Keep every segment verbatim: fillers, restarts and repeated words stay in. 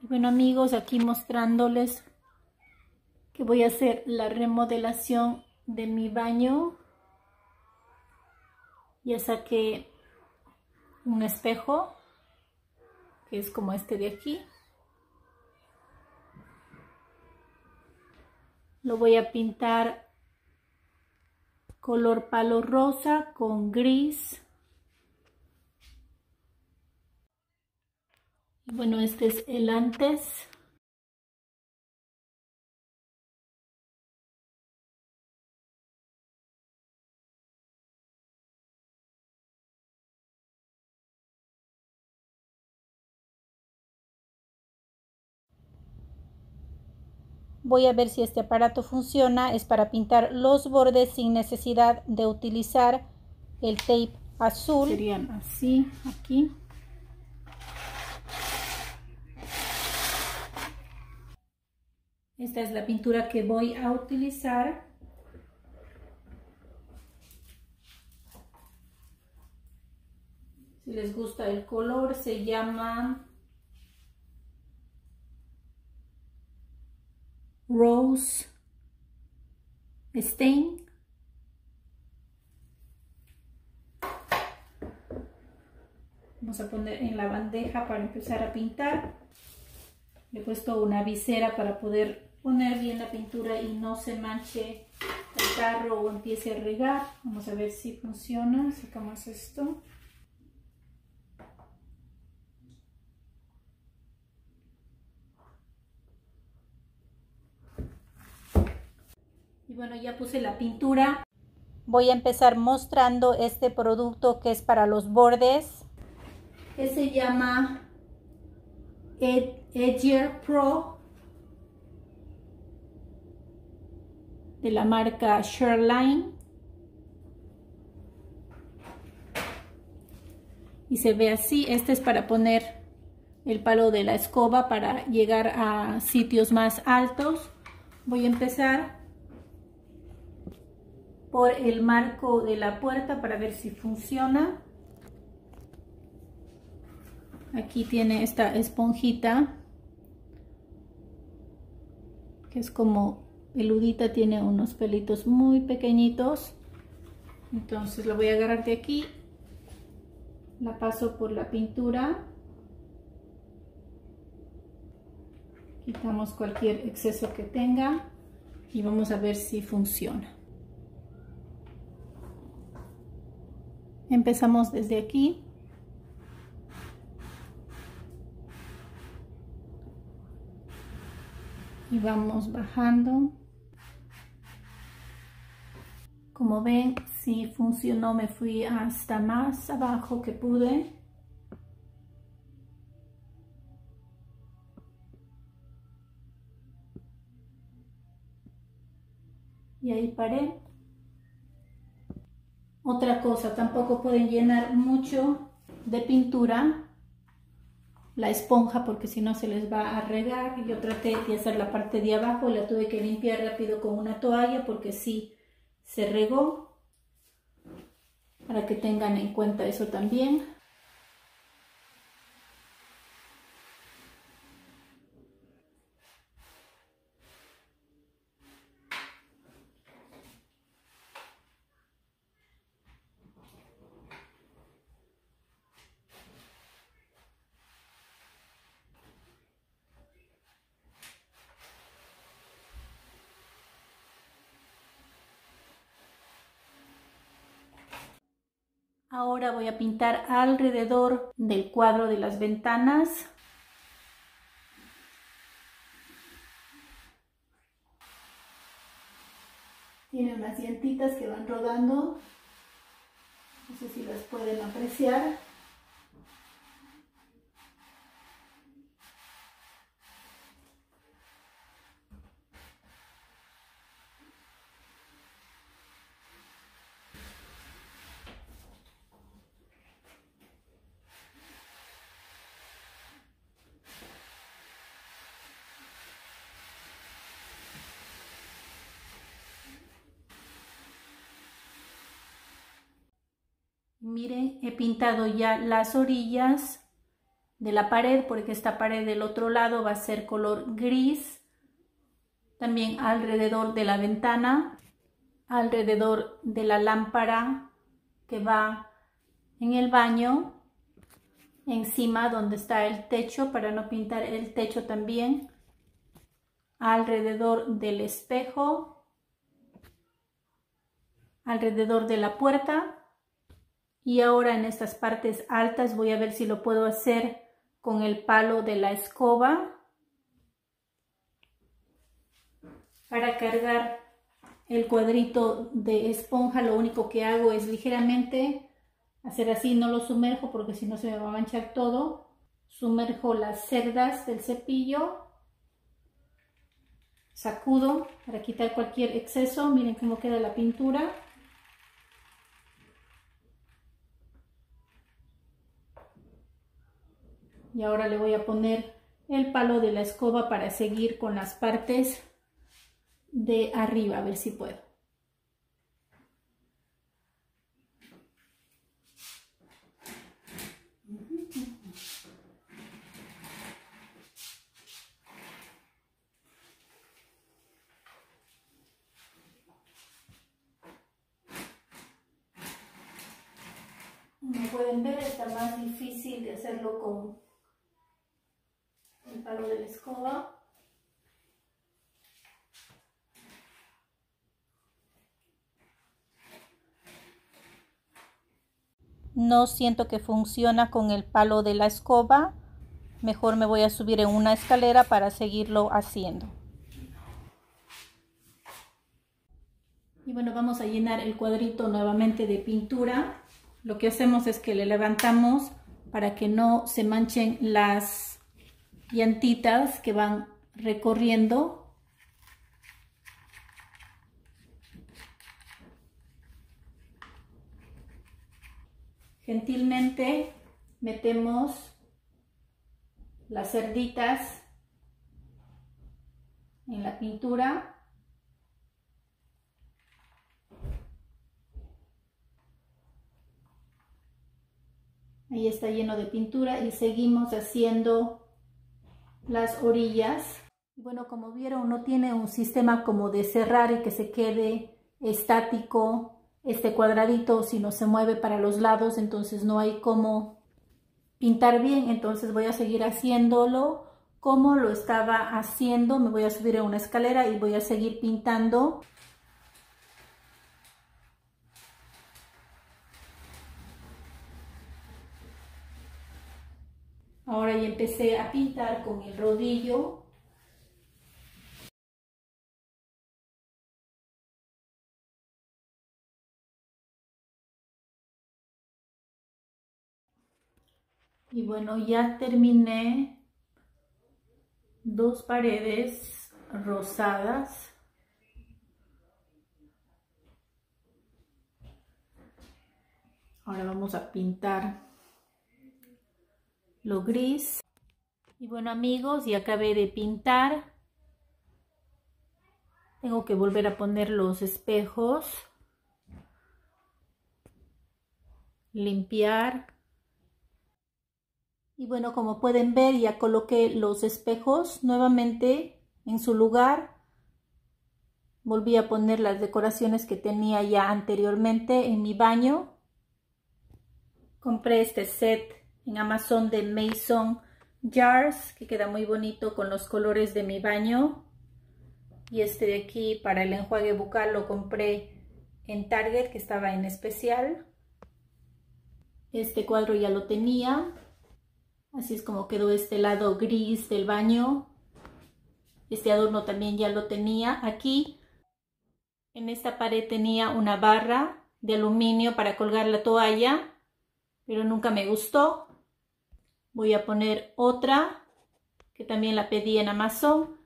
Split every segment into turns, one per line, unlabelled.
Bueno amigos, aquí mostrándoles que voy a hacer la remodelación de mi baño. Ya saqué un espejo, que es como este de aquí. Lo voy a pintar color palo rosa con gris. Y bueno, este es el antes. Voy a ver si este aparato funciona. Es para pintar los bordes sin necesidad de utilizar el tape azul. Serían así, aquí. Esta es la pintura que voy a utilizar. Si les gusta el color, se llama Rose Stain. Vamos a poner en la bandeja para empezar a pintar. Le he puesto una visera para poder poner bien la pintura y no se manche el tarro o empiece a regar. Vamos a ver si funciona. Sacamos esto. Y bueno, ya puse la pintura. Voy a empezar mostrando este producto que es para los bordes, que se llama Edger Pro, de la marca Shurline. Y se ve así. Este es para poner el palo de la escoba para llegar a sitios más altos. Voy a empezar por el marco de la puerta para ver si funciona. Aquí tiene esta esponjita que es como peludita, tiene unos pelitos muy pequeñitos. Entonces la voy a agarrar de aquí, la paso por la pintura, quitamos cualquier exceso que tenga y vamos a ver si funciona. Empezamos desde aquí. Y vamos bajando. Como ven, sí funcionó, me fui hasta más abajo que pude. Y ahí paré. Otra cosa, tampoco pueden llenar mucho de pintura la esponja porque si no se les va a regar. Yo traté de hacer la parte de abajo, la tuve que limpiar rápido con una toalla porque sí se regó, para que tengan en cuenta eso también. Ahora voy a pintar alrededor del cuadro de las ventanas. Tiene unas llantitas que van rodando. No sé si las pueden apreciar. Miren, he pintado ya las orillas de la pared, porque esta pared del otro lado va a ser color gris. También alrededor de la ventana, alrededor de la lámpara que va en el baño, encima donde está el techo, para no pintar el techo también, alrededor del espejo, alrededor de la puerta. Y ahora en estas partes altas voy a ver si lo puedo hacer con el palo de la escoba. Para cargar el cuadrito de esponja, lo único que hago es ligeramente hacer así, no lo sumerjo porque si no se me va a manchar todo. Sumerjo las cerdas del cepillo, sacudo para quitar cualquier exceso. Miren cómo queda la pintura. Y ahora le voy a poner el palo de la escoba para seguir con las partes de arriba, a ver si puedo. Como pueden ver, está más difícil de hacerlo con el palo de la escoba. No siento que funciona con el palo de la escoba. Mejor me voy a subir en una escalera para seguirlo haciendo. Y bueno, vamos a llenar el cuadrito nuevamente de pintura. Lo que hacemos es que le levantamos para que no se manchen las llantitas que van recorriendo. Gentilmente metemos las cerditas en la pintura. Ahí está lleno de pintura y seguimos haciendo las orillas. Bueno, como vieron, no tiene un sistema como de cerrar y que se quede estático este cuadradito, sino se mueve para los lados, entonces no hay cómo pintar bien. Entonces voy a seguir haciéndolo como lo estaba haciendo. Me voy a subir a una escalera y voy a seguir pintando. Ahora ya empecé a pintar con el rodillo. Y bueno, ya terminé dos paredes rosadas. Ahora vamos a pintar lo gris. Y bueno, amigos, ya acabé de pintar. Tengo que volver a poner los espejos, limpiar. Y bueno, como pueden ver, ya coloqué los espejos nuevamente en su lugar. Volví a poner las decoraciones que tenía ya anteriormente en mi baño. Compré este set en Amazon de Mason Jars, que queda muy bonito con los colores de mi baño. Y este de aquí para el enjuague bucal lo compré en Target, que estaba en especial. Este cuadro ya lo tenía. Así es como quedó este lado gris del baño. Este adorno también ya lo tenía. Aquí en esta pared tenía una barra de aluminio para colgar la toalla, pero nunca me gustó. Voy a poner otra que también la pedí en Amazon.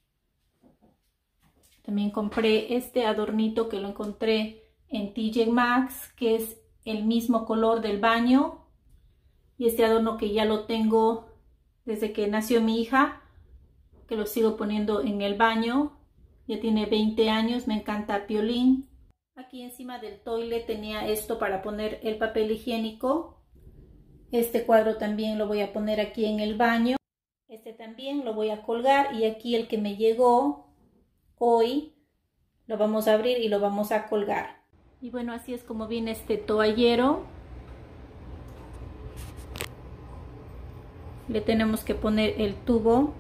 También compré este adornito que lo encontré en T J Maxx, que es el mismo color del baño. Y este adorno que ya lo tengo desde que nació mi hija, que lo sigo poniendo en el baño. Ya tiene veinte años, me encanta Piolín. Aquí encima del toilet tenía esto para poner el papel higiénico. Este cuadro también lo voy a poner aquí en el baño. Este también lo voy a colgar, y aquí el que me llegó hoy lo vamos a abrir y lo vamos a colgar. Y bueno, así es como viene este toallero. Le tenemos que poner el tubo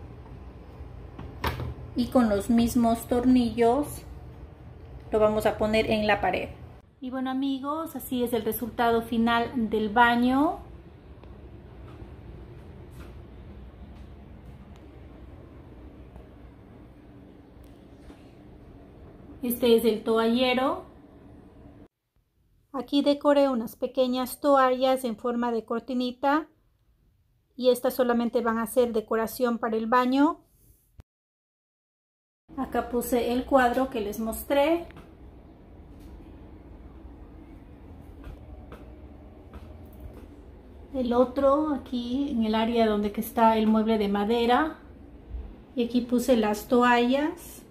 y con los mismos tornillos lo vamos a poner en la pared. Y bueno amigos, así es el resultado final del baño. Este es el toallero. Aquí decoré unas pequeñas toallas en forma de cortinita, y estas solamente van a ser decoración para el baño. Acá puse el cuadro que les mostré. El otro aquí en el área donde que está el mueble de madera. Y aquí puse las toallas.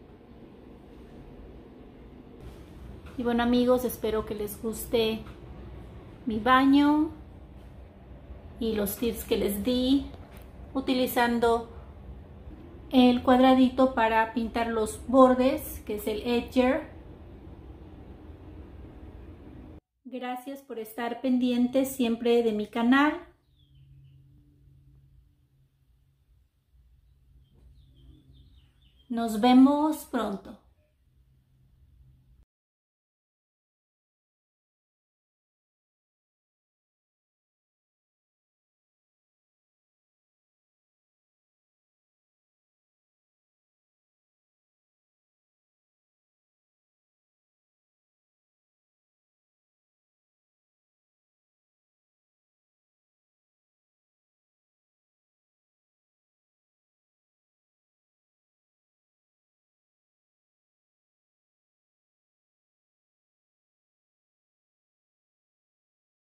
Y bueno amigos, espero que les guste mi baño y los tips que les di, utilizando el cuadradito para pintar los bordes, que es el edger. Gracias por estar pendientes siempre de mi canal. Nos vemos pronto.